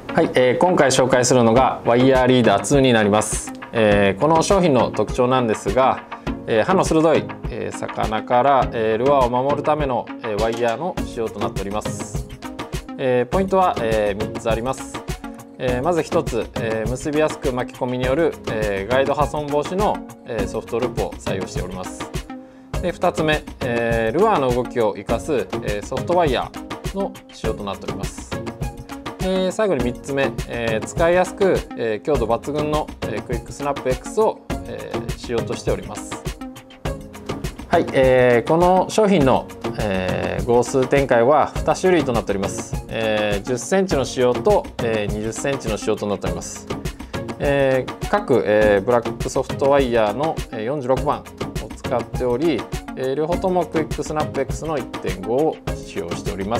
はい、今回紹介するのがワイヤーリーダー2になります。この商品の特徴なんですが、刃の鋭い、魚から、ルアーを守るための、ワイヤーの仕様となっております。ポイントは、3つあります。まず1つ、結びやすく巻き込みによる、ガイド破損防止の、ソフトループを採用しております。で2つ目、ルアーの動きを生かす、ソフトワイヤーの仕様となっております。最後に3つ目、使いやすく、強度抜群の、クイックスナップ X を、仕様としております。はい、この商品の、号数展開は2種類となっております。10センチの仕様と、20センチの仕様となっております。各、ブラックソフトワイヤーの46番を使っており、両方ともクイックスナップ X の 1.5 を使用しております。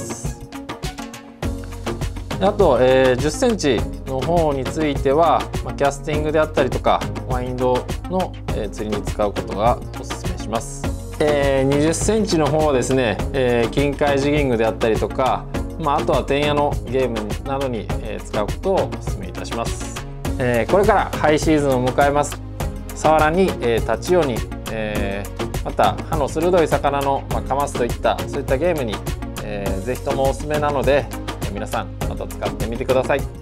あと、10センチの方については、キャスティングであったりとかワインドの、釣りに使うことがおすすめします。20センチの方はですね、近海ジギングであったりとか、あとはテンヤのゲームなどに、使うことをお勧めいたします。これからハイシーズンを迎えます。サワラに、タチウオに、また刃の鋭い魚の、カマスといったそういったゲームに、ぜひともおすすめなので、皆さんまた使ってみてください。